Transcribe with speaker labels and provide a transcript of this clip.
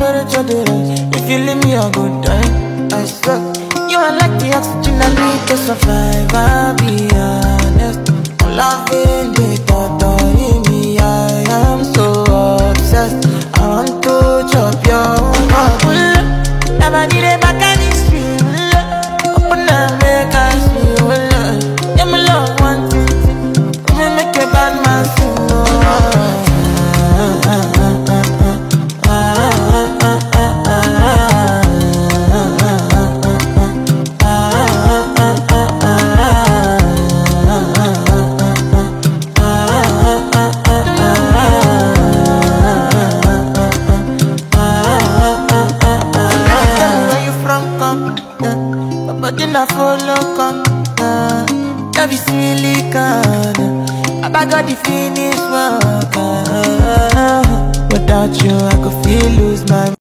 Speaker 1: temperature dey rise. If you leave me, I go die. I swear, you are like the oxygen I need to survive. I'll be honest, I'm loving the thought of me. I am so obsessed. I want to chop your heart. Never did it back in the street. Open up, make us feel. Yeah, my love one thing. Let me make a bad man sing. But I follow come, every silicon. I got the finish work. Without you, I could feel lose my